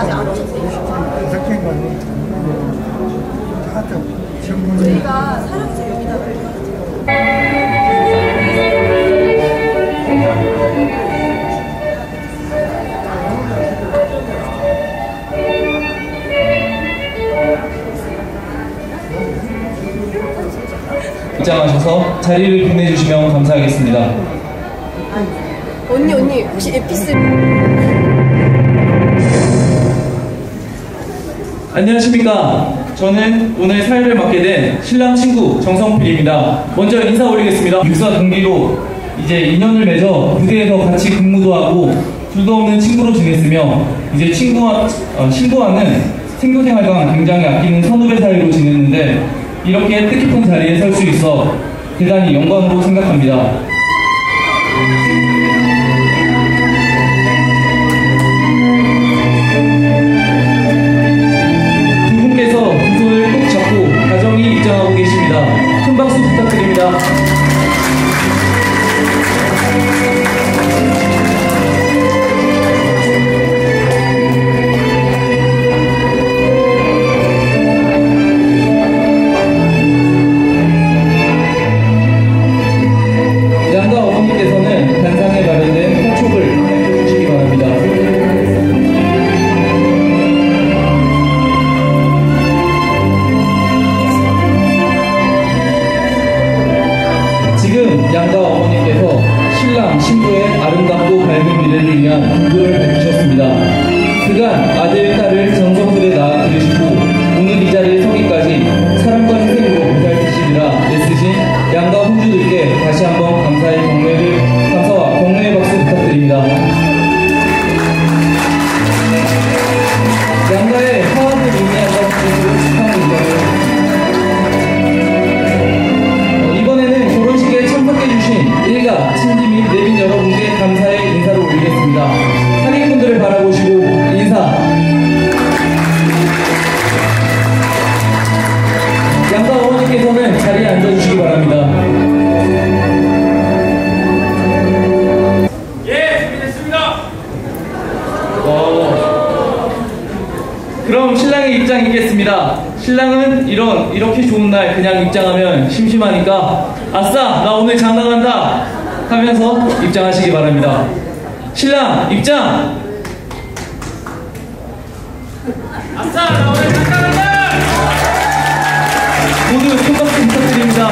아직 안 오셨어요? 저희가 사랑해서 여기다가 입장하셔서 자리를 빛내주시면 감사하겠습니다. 언니 혹시 에피스 안녕하십니까. 저는 오늘 사회를 맡게 된 신랑 친구 정성필입니다. 먼저 인사 올리겠습니다. 육사 동기로 이제 인연을 맺어 부대에서 같이 근무도 하고 둘도 없는 친구로 지냈으며 이제 친구와는 생교생활과 굉장히 아끼는 선후배 사이로 지냈는데 이렇게 뜻깊은 자리에 설 수 있어 대단히 영광으로 생각합니다. 두 분께서 두 손을 꼭 잡고 가정이 입장하고 계십니다. 큰 박수 부탁드립니다. 양가 어머니께서 신랑, 신부의 아름답고 밝은 미래를 위한 분부를 밝히셨습니다. 그간 아들, 딸을 정성스레 낳아 기르시고 오늘 이 자리에 서기까지 사랑과 희생으로 보살피시리라 애쓰신 양가 혼주들께 다시 한번 감사와 격려의 박수 부탁드립니다. 양가의 화합을 의미하는 뜻으로 축하합니다. 일가, 친지 및 내빈 여러분께 감사의 인사를 올리겠습니다. 하객분들을 바라보시고 인사. 양가 어머니께서는 자리에 앉아주시기 바랍니다. 예, 준비됐습니다. 그럼 신랑의 입장 있겠습니다. 신랑은 이렇게 좋은 날 그냥 입장하면 심심하니까 아싸 나 오늘 장가 간다 하면서 입장하시기 바랍니다. 신랑 입장! 아싸, 나 오늘 장가 간다! 모두 큰 박수 부탁드립니다.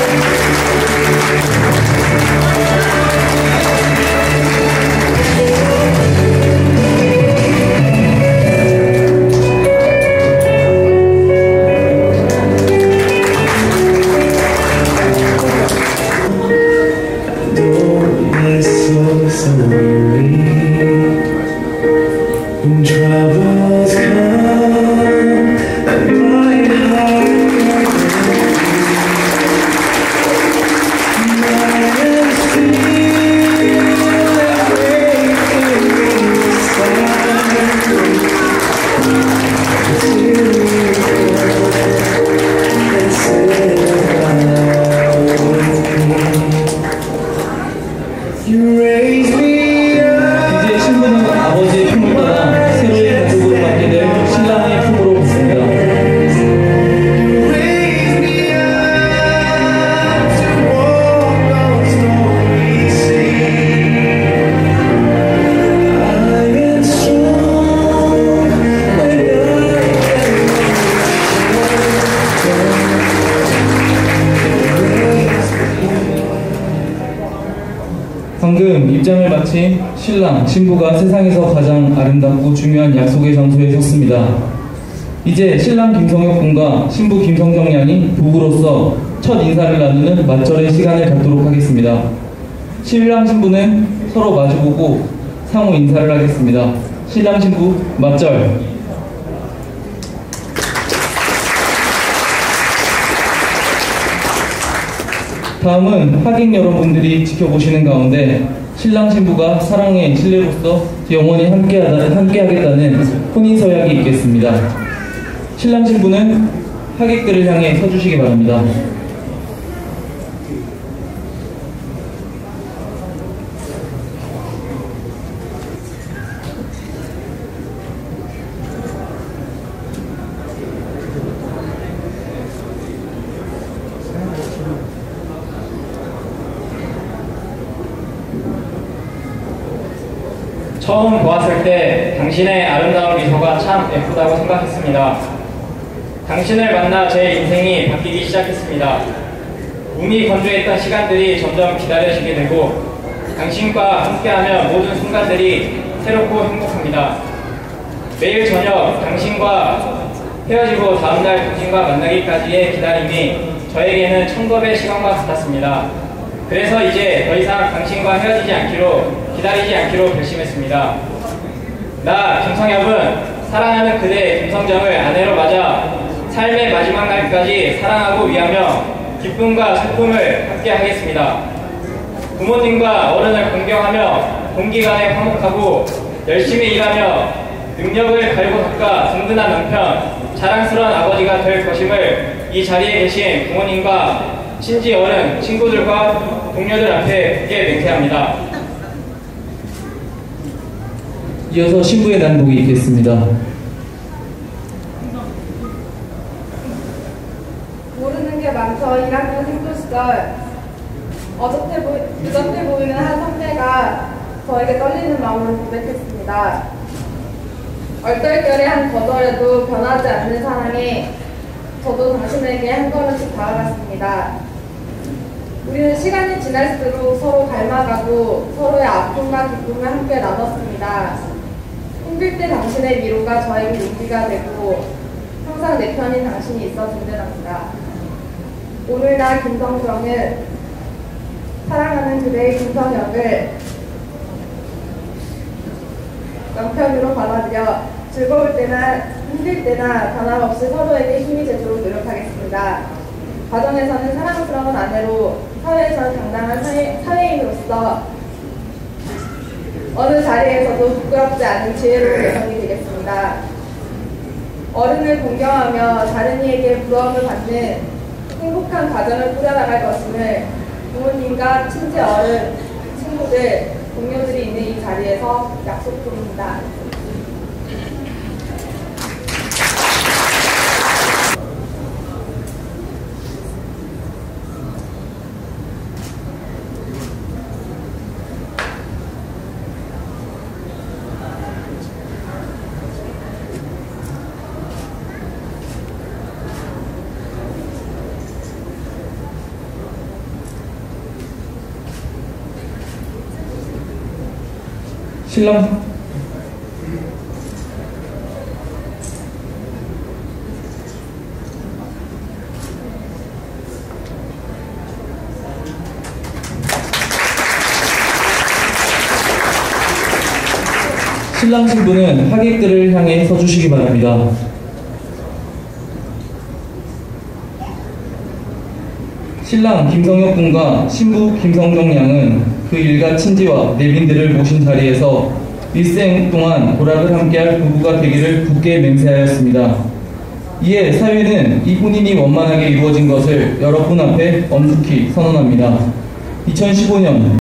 이제 신부는 아버지의 품을 떠나 새로운 가족으로 맡게 될 신랑의 품으로 붙습니다. 방금 입장을 마친 신랑, 신부가 세상에서 가장 아름답고 중요한 약속의 장소에 섰습니다. 이제 신랑 김성혁 군과 신부 김성정 양이 부부로서 첫 인사를 나누는 맞절의 시간을 갖도록 하겠습니다. 신랑, 신부는 서로 마주보고 상호 인사를 하겠습니다. 신랑, 신부 맞절. 다음은 하객 여러분들이 지켜보시는 가운데 신랑 신부가 사랑의 신뢰로서 영원히 함께하겠다는 혼인서약이 있겠습니다. 신랑 신부는 하객들을 향해 서주시기 바랍니다. 처음 보았을 때 당신의 아름다운 미소가 참 예쁘다고 생각했습니다. 당신을 만나 제 인생이 바뀌기 시작했습니다. 몸이 건조했던 시간들이 점점 기다려지게 되고 당신과 함께하며 모든 순간들이 새롭고 행복합니다. 매일 저녁 당신과 헤어지고 다음날 당신과 만나기까지의 기다림이 저에게는 천겁의 시간과 같았습니다. 그래서 이제 더 이상 당신과 헤어지지 않기로, 기다리지 않기로 결심했습니다. 나 김성엽은 사랑하는 그대 김성정을 아내로 맞아 삶의 마지막 날까지 사랑하고 위하며 기쁨과 슬픔을 함께 하겠습니다. 부모님과 어른을 존경하며 동기간에 화목하고 열심히 일하며 능력을 갈고 닦아 든든한 남편, 자랑스러운 아버지가 될 것임을 이 자리에 계신 부모님과 친지 어른, 친구들과 동료들 앞에 굳게 맹세합니다. 이어서 신부의 난복이 있겠습니다. 모르는 게 많죠. 1학년 생도 시절 그저께 보이는 한 선배가 저에게 떨리는 마음을 고백했습니다. 얼떨결에 한 거절에도 변하지 않는 사랑에 저도 당신에게 한 걸음씩 다가갔습니다. 우리는 시간이 지날수록 서로 닮아가고 서로의 아픔과 기쁨을 함께 나눴습니다. 힘들 때 당신의 위로가 저에게 용기가 되고 항상 내 편인 당신이 있어 든든합니다. 오늘 나 김성정은 사랑하는 그대의 김성혁을 남편으로 받아들여 즐거울 때나 힘들 때나 변함없이 서로에게 힘이 되도록 노력하겠습니다. 가정에서는 사랑스러운 아내로, 사회에서는 당당한 사회인으로서 어느 자리에서도 부끄럽지 않은 지혜로운 여성이 되겠습니다. 어른을 존경하며 다른 이에게 부러움을 받는 행복한 가정을 꾸려나갈 것임을 부모님과 친지 어른, 친구들, 동료들이 있는 이 자리에서 약속드립니다. 신랑 신랑 신부는 하객들을 향해 서주시기 바랍니다. 신랑 김성혁 군과 신부 김성정 양은 그 일가 친지와 내빈들을 모신 자리에서 일생 동안 보락을 함께할 부부가 되기를 굳게 맹세하였습니다. 이에 사회는 이 혼인이 원만하게 이루어진 것을 여러분 앞에 엄숙히 선언합니다. 2015년